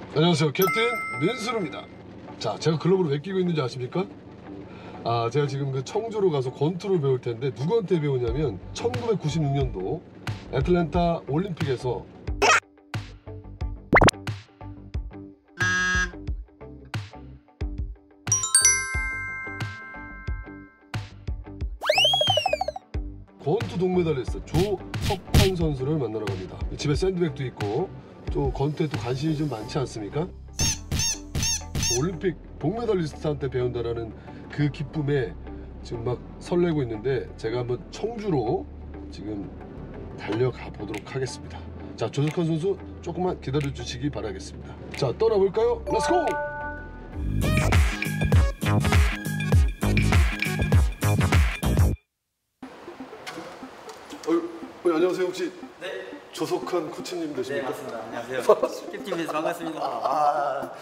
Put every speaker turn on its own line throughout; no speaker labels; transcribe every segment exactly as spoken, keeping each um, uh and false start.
안녕하세요, 캡틴 민수루입니다. 자, 제가 글러브를 왜 끼고 있는지 아십니까? 아, 제가 지금 그 청주로 가서 권투를 배울 텐데 누구한테 배우냐면 천구백구십육 년도 애틀랜타 올림픽에서 권투 동메달리스트 조석환 선수를 만나러 갑니다. 집에 샌드백도 있고 또 권투에 또 관심이 좀 많지 않습니까? 올림픽 동메달리스트한테 배운다라는 그 기쁨에 지금 막 설레고 있는데 제가 한번 청주로 지금 달려가 보도록 하겠습니다. 자, 조석환 선수 조금만 기다려 주시기 바라겠습니다. 자, 떠나볼까요? 렛츠고! 어, 안녕하세요. 혹시
네.
조석환 코치님 되십니까?
네, 맞습니다. 안녕하세요. 캡틴에서 반갑습니다. 아.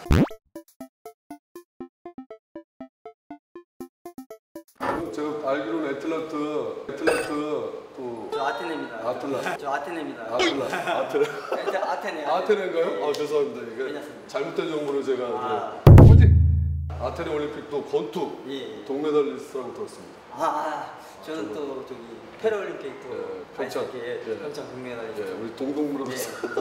제가 알기로는 애틀란타, 애틀란타 또
저 아테네입니다.
아틀라.
저 아테네입니다.
아틀라, 아틀라.
네, 아테네.
아테네인가요? 아, 죄송합니다. 이게
괜찮습니다.
잘못된 정보를 제가.
아.
네. 아테네 올림픽도 권투
예.
동메달리스트라고 들었습니다.
아, 아, 저는 또 저기 패럴림픽 또
예, 평창.
예,
예.
평창 금메달리스트.
예, 우리 동동브라더스.
예.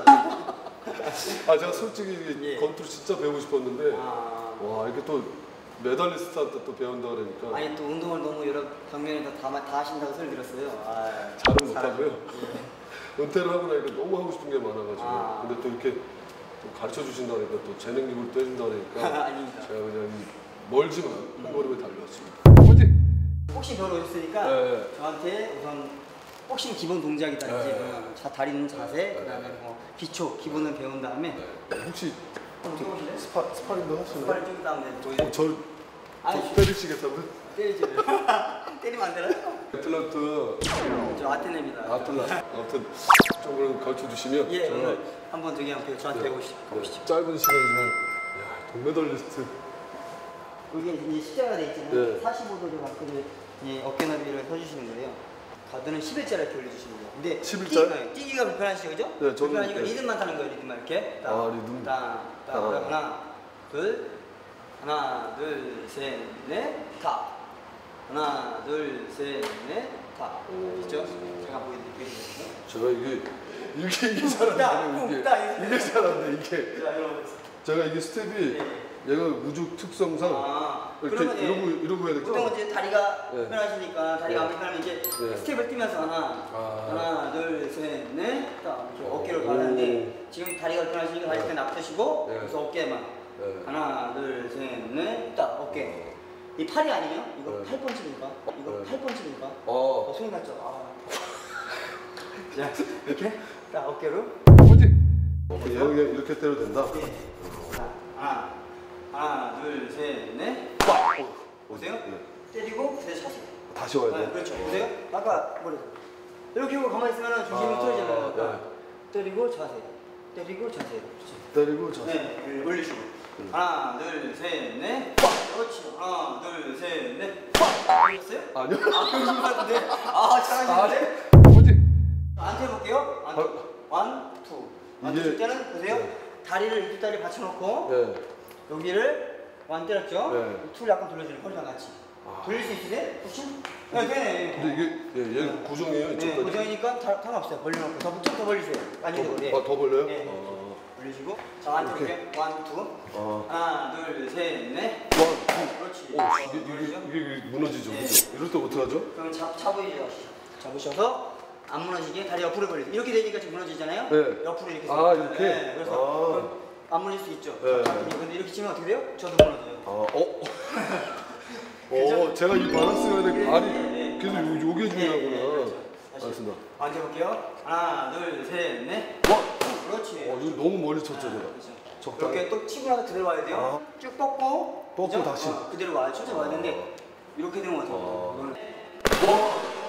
아, 제가 솔직히
예.
권투를 진짜 배우고 싶었는데
아.
와, 이렇게 또 메달리스트한테 또 배운다 그러니까
아니 또 운동을 너무 여러 방면에서 다, 다 하신다고 소리 들었어요. 아,
잘은 못하고요.
예.
은퇴를 하고 나니까 너무 하고 싶은 게 많아가지고
아.
근데 또 이렇게 또 가르쳐 주신다니까 또 재능 기부를 또 해준다 그러니까
아닙니다.
제가 그냥 멀지만 한 걸음에 달려왔습니다. 화이팅!
복싱 배우러 오셨으니까
네.
저한테 우선 복싱 기본 동작이든지
네.
어, 자, 다리는 자세,
네.
그다음에 뭐 기초 기본을 배운 다음에
네. 혹시
한번 해보실래요?
스파, 스파링도 하시나요?
빨리 좀 다음에
어,
보여요.
저,
아니,
저 때리시겠다고요?
때리지. 때리면 안 되나요?
애틀란타
저 아테네입니다.
아틀라 아무튼 조금 가르쳐 주시면
예,
제가
오늘 한번 저기 한번 저한테
네.
배우시, 가보시죠.
네, 짧은 시간이지만 야, 동메달리스트
여기 이제 십자가 돼 있잖아요.
네.
사십오 도로 각도를 이 어깨 너비를 서주시는 거예요. 가드는 십 일자를 이렇게 올려주시는 거예요. 근데
십 일자?
뛰기가, 뛰기가 불편하시죠, 그죠?
네, 저는
불편하니까
네.
리듬만 타는 거예요, 리듬만 이렇게. 딱,
아, 리듬.
딱, 딱,
아.
하나, 둘, 하나, 둘, 셋, 넷, 타. 하나, 둘, 셋, 넷, 타. 아시죠? 제가 보여드릴게요.
제가 이게 이게 이게 잘 안 되네 이게 이게 잘 안 돼 이게
자, 여러분.
제가 이게 스텝이
네.
얘가 우주 특성상
아,
이렇게
그러면
이러고
예.
이러고 해야
보통
되겠죠?
이제 다리가
네.
편하시니까 다리가
네.
안 편하면 이제
네.
스텝을 뛰면서 하나,
아.
하나, 둘, 셋, 넷, 딱 이렇게
오.
어깨를 가는데 지금 다리가 편하시니까 다리
네.
때 납두시고
네.
그래서 어깨만
네.
하나, 둘, 셋, 넷, 딱 어깨. 이 팔이 아니에요? 이거
네.
팔 펀치입니까? 이거
네.
팔 펀치입니까?
어.
어, 손이 갔죠? 아. 자, 이렇게 딱 어깨로.
화이팅! 어, 얘 그냥 이렇게 때려도 된다.
예. 자, 하나, 하나, 둘, 셋, 넷.
어.
보세요.
네.
때리고 그대로 차세요.
다시 와야
네,
돼.
그렇죠. 보세요. 아까 뭐래? 이렇게 하고 가만히 있으면 중심이
아,
틀어지잖아요.
네.
때리고 자세요. 때리고 자세요. 그렇죠.
때리고 저.
네, 네, 올리시고.
음.
하나, 둘, 셋, 넷. 그렇지. 하나, 둘, 셋, 넷. 올렸어요?
아니요.
아, 그러신 것 같은데. 아, 잘하시는데.
화이팅!
안 해볼게요. 안,
아.
원, 투. 안
이게-
칠 때는 보세요.
네.
다리를 이두 다리 받쳐놓고
네.
여기를 완 때렸죠?
네.
툴 약간 돌려주는 허리랑 같이.
아.
돌릴 수 있으세요? 혹시? 네, 되네.
근데 이게 예, 얘 고정이에요
네,
이쪽까지.
고정이니까 다- 상관없어요. 벌려놓고 더, 좀더 벌리세요. 아니죠, 네.
더, 아, 더 벌려요?
네.
어.
벌리시고 자, 한쪽
이렇게.
이렇게 원, 투.
어.
하나, 둘, 셋, 넷.
원, 투.
그렇지.
오,
어,
이게, 이게,
벌리죠?
이게, 이게 무너지죠.
네.
그죠? 이럴 때 어떡하죠?
그럼 잡, 잡으시죠. 잡으셔서 안 무너지게 다리 옆으로 벌리세요. 이렇게 되니까 지금 무너지잖아요?
네.
옆으로 이렇게
아,
서-
이렇게?
네, 그래서
아.
그럼 안 무너질 수 있죠.
네.
근데 이렇게 치면 어떻게 돼요? 저도 무너져요.
아, 어? 어, 제가 이 바란스가 되게
네,
발이
네.
계속 요, 요게
네,
중요하구나.
네, 그렇죠. 다시.
알겠습니다.
앉아볼게요. 하나, 둘, 셋, 넷.
와!
그렇지.
어, 이거 너무 멀리 쳤죠, 제가.
그렇죠.
적당히.
이렇게 또 치고 나서 그대로 와야 돼요. 쭉 뻗고.
뻗고
그죠?
다시.
어, 그대로 와요. 천천히 와야 되는데 이렇게 되면 어떡해요?
어.
이거는.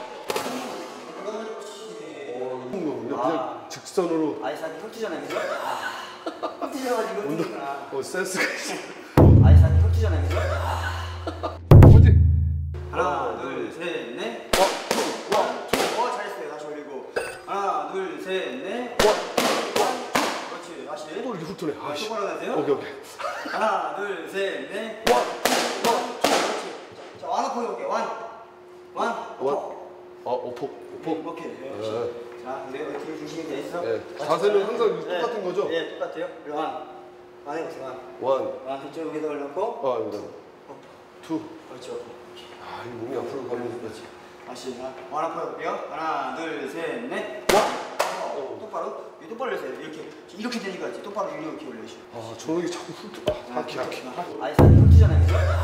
어, 이런 거군요.
아.
그냥 직선으로.
아이스하키 혁투잖아요, 그죠? 아, 혁투셔가지고 혁투구나.
어, 센스가 있어.
아이스하키 혁투잖아요, 그죠?
화이팅!
하나, 둘, 셋, 넷. 원, 투, 원, 투. 어, 잘했어요. 다시 올리고. 하나, 둘, 셋, 넷. 원, 투, 원, 투. 그렇지. 다시.
또 이렇게 훅 후투네. 아, 씨.
똑바로 하세요.
오케이, 오케이.
하나, 둘, 셋, 넷.
원.
원, 투, 그렇지. 자, 완화포 해볼게. 완. 완.
원.
어퍼.
아, 오폭. 오폭.
오케이.
네.
자, 근데 뒤에 중심이 돼 있어.
네. 자세는 항상 똑같은 거죠?
네, 똑같아요. 그리고 완. 완 해보세요. 완.
원.
완. 이쪽 여기다 올려놓고.
아, 여기다. 투.
그렇죠.
아, 이 몸이 앞으로 가면 그렇지.
다시 완화포 해볼게요. 하나, 둘, 셋, 넷. 원. 똑바로. 이 똑바로 올려주세요. 이렇게. 이렇게 되니까 이제 똑바로 이렇게 올려주시고.
아, 저놈이 자꾸 훑어. 아, 기, 아, 기.
아니, 사실 훑잖아요.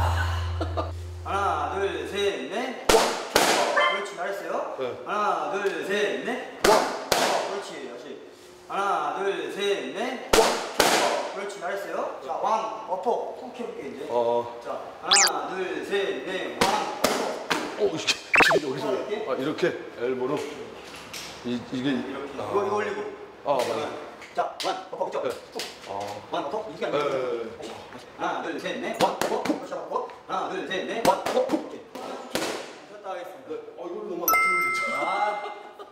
하나, 둘, 셋, 넷. 그렇지, 잘했어요.
네.
하나, 둘, 셋, 넷. 그렇지, 다시. 하나, 둘, 셋, 넷. 그렇지, 잘했어요. 자, 왕, 어퍼. 톡 해볼게, 이제.
어.
자, 하나, 둘, 셋, 넷. 왕, 어퍼.
어, 이렇게. 이게 여기서. 아, 이렇게. 엘보로. 이, 이게.
이렇게.
아.
이거, 이거 올리고.
아, 맞아.
자, 완, 어퍼, 그죠?
네.
뚝.
아.
완, 어퍼. 이렇게
네,
하는
네,
거예요.
네.
하나, 둘, 셋, 넷. 완, 어퍼. 그렇죠, 어퍼. 하나, 둘, 셋, 넷. 완, 어퍼. 이렇게. 쉬었다 하겠습니다.
네. 어, 이걸 너무 안 들어오겠죠.
아.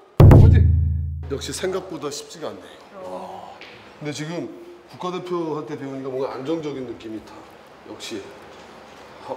역시 생각보다 쉽지가 않네요. 와. 근데 지금 국가대표한테 배우니까 뭔가 안정적인 느낌이 다. 역시. 하.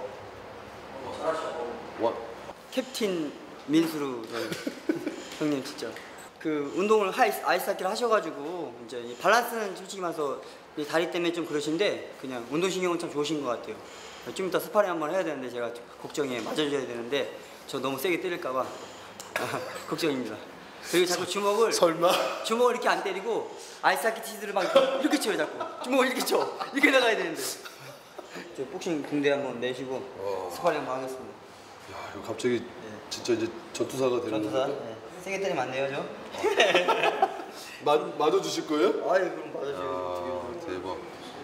와.
캡틴 민수루 형님 진짜 그 운동을 하이스, 아이스하키를 하셔가지고 이제 이 밸런스는 솔직히 말해서 이 다리 때문에 좀 그러신데 그냥 운동신경은 참 좋으신 것 같아요. 좀 이따 스파링 한번 해야 되는데 제가 걱정해 맞아줘야 되는데 저 너무 세게 때릴까봐 걱정입니다. 그리고 자꾸 주먹을
설마?
주먹을 이렇게 안 때리고 아이스하키 티즈를 막 이렇게 쳐요 자꾸 주먹을 이렇게 쳐 이렇게 나가야 되는데 저 복싱 군대 한번 내시고
어.
스파링 한번 하겠습니다.
야, 이거 갑자기 진짜 이제 전투사가 되는
전투사
거죠?
네. 세게 때리면 안 돼요 저.
맞 맞아 주실 거예요?
아이 그럼 맞아줘요.
아, 대박.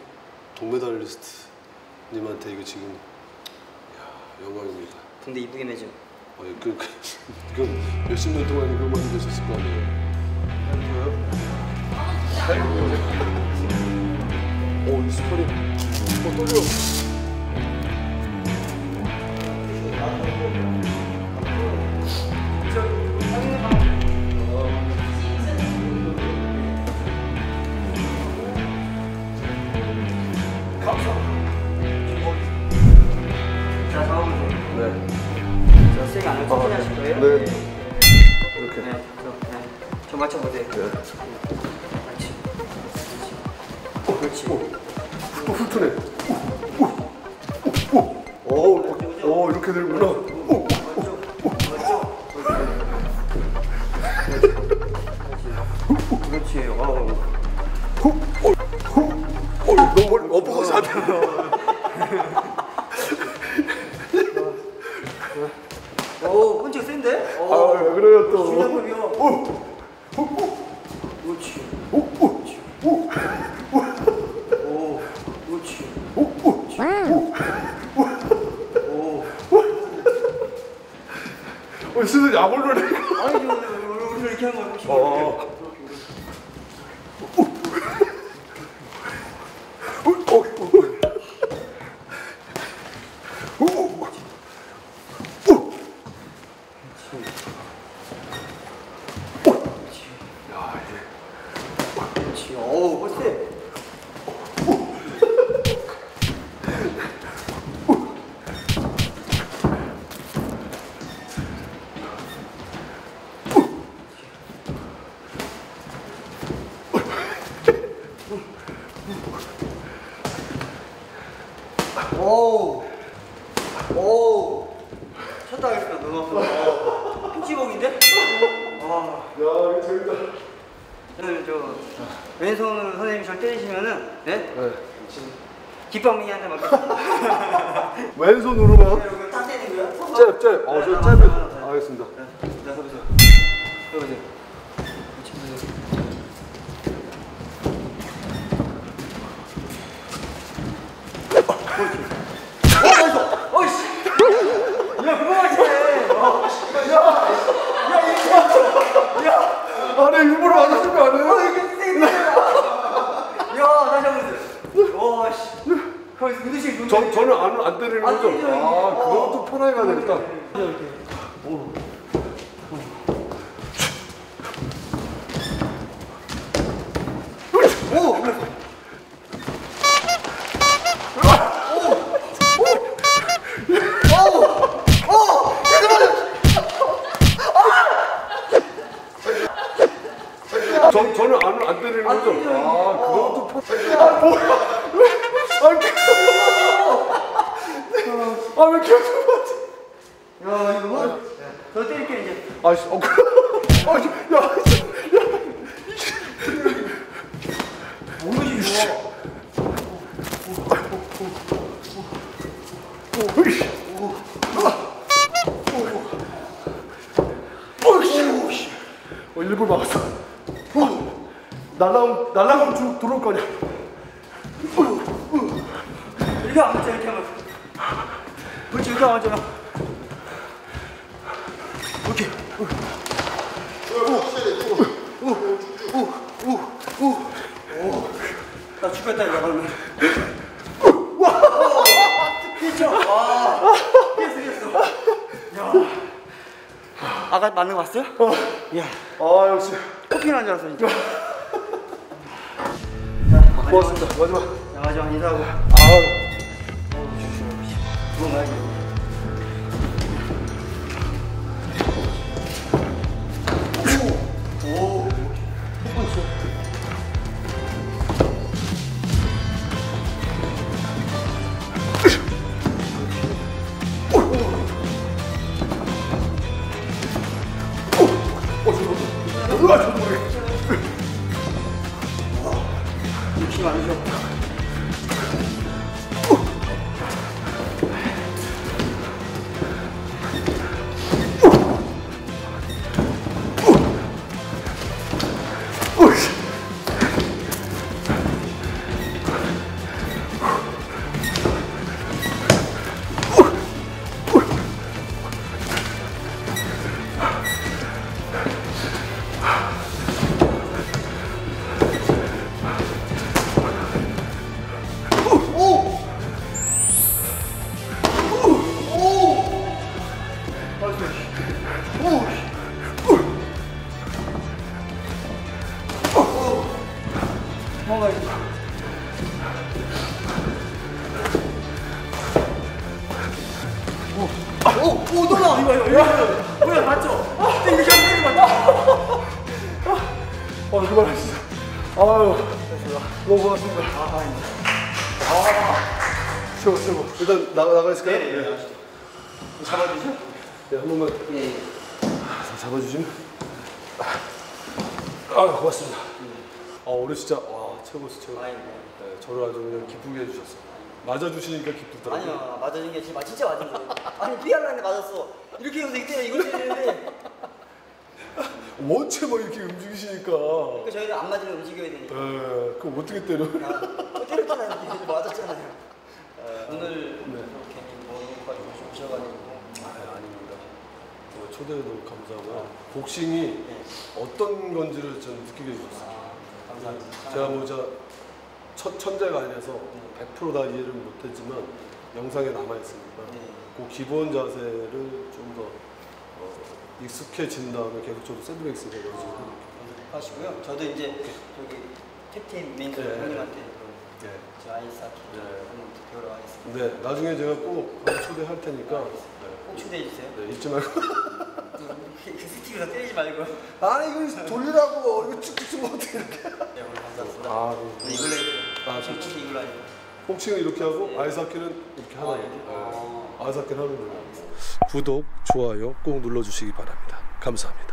동메달리스트님한테 이거 지금 야, 영광입니다.
군대 이쁘게 매죠.
어, 그, 그, 이건 몇십 년 동안 이거만 되셨을 거 아니에요? 오, 이 스파링. 어, 떨려.
자 잡아보세요.
네.
저 세게 안 하고 천천히 하실 거예요?
네.
네.
이렇게.
네. 저, 네. 저 맞춰보세요.
네.
그렇지. 그렇지. 그렇지.
또 훑으네. 오, 오, 오, 오, 이렇게 되는구나. 오,
그렇지. 어.
오, 오, 오, 너무 멀리 엎어서 안 돼.
오, 펀치가 센데? 오.
아, 왜 그래요 또?
중량급이요.
오, 오, 오,
그렇지.
오, 오, 오.
오. 그렇지.
오, 오, 오.
오.
어, 진짜 야골로네.
아니, 우리 이렇게 하는 거야.
어. 오, 오, 오. 오, 오. 야, 이게.
그렇지. 어우, 벌써. 오우. 오우. 쳤다 하겠습니다. 너무 아프다. 핀치복인데? 아.
야, 이거 재밌다.
오늘 저 왼손으로 선생님이 절 때리시면은 네?
네.
깃방맹이한테 맞겠습니다.
왼손으로만.
이거 딱 때리는 거야?
잽, 잽. 어, 저 잽을. 알겠습니다.
네, 자, 해보세요. 해보세요. 그렇지, 해보세요. 어, 나이스! 어이씨! 야, 그거 맞지?
아니, 일부러 맞았으면 안 해요?
어, 이렇게 세게 야, 다시 한 번. 와, 씨. 거기서 눈두시, 눈두시.
저, 저는 안, 안 때리는
안
거죠?
때리죠, 이게.
아, 그럼
어.
또 편하게 가야 되겠다.
이렇게. 오!
되는
아,
거죠?
그죠.
아,
어.
그것도 파... 아, 뭐야? 왜? 아, 왜 계속 맞지?
야, 이거 뭐? 더 때릴게 이제.
아씨, 어, 그, 아, 야,
뭐지 이거?
어, 일부러 막았어. 어, 날라오면, 날라가면 쭉 들어올 거 아니야.
이렇게 안 맞죠, 이렇게 하면. 그렇지, 이렇게 안 맞잖아. 오케이. 나 죽겠다, 이거 그러면. 와! 그쵸? 와! 피했어, 피했어. 야. 아까 맞는 거 봤어요?
어.
이야.
아, 역시.
커피 난줄 알았어, 진짜.
고맙습니다. 마지막.
야, 마지막 인사하고.
아,
두번 가야지. 오.
으아, 저도 모르게.
욕심 많으셔. 도망가야지. 오, 오, 또 나와. 이거, 이거, 이거. 뭐야, 맞죠? 땡기, 땡기, 맞죠?
어, 그만하시죠. 아유, 너무 고맙습니다.
아, 아닙니다.
아, 최고, 최고. 일단 나가, 나가 있을까요?
네, 네, 아시죠. 잡아주시죠.
네, 한 번만
예, 예.
잡아주시면. 아, 고맙습니다. 아, 오늘 진짜, 와, 최고였어, 최고.
아닙니다.
네, 저를 아주 그냥 기쁘게 해주셨어. 맞아주시니까 기쁘더라고요.
아니요, 맞아준 게 진짜, 진짜 맞은 거예요. 아니, 피하려는데 맞았어. 이렇게 해서 이때 이거 때리는데.
원체 뭐 이렇게 움직이시니까.
그러니까 저희는 안 맞으면 움직여야 되니까.
에, 그럼 어떻게 때려?
아, 또 때렸잖아요. 이제 맞았잖아요. 어, 오늘
네.
괜히 뭐까지 오셔가지고.
아, 아닙니다. 뭐 초대도 감사하고요. 복싱이
네.
어떤 건지를 좀 느끼게 해주셨어요.
아, 감사합니다.
제가 뭐 저 첫 천재가 아니라서 백 퍼센트 다 이해를 못했지만 영상에 남아있으니까
네.
그 기본 자세를 좀 더 어, 익숙해진 다음에 계속적으로 샌드백스 해가지고
하시고요. 저도 이제 저기 캡틴 민수
네.
형님한테
네.
저 아이스하키
네.
한번 배우러 가겠습니다.
네, 나중에 제가 꼭 초대할 테니까
꼭 초대해 주세요.
네, 잊지 말고.
그 스틱으로 때리지 말고.
아, 이거 돌리라고. 이거 쭉쭉 어떻게 이렇게.
네, 오늘 감사합니다.
아,
네, 이걸로 해요.
아,
꼭
좋지.
이걸로 하니까.
복싱은 이렇게 하고
네.
아이스하키는 이렇게 하나.
아, 이렇게? 아.
아이스하키는 하는 거예요. 구독, 좋아요 꼭 눌러주시기 바랍니다. 감사합니다.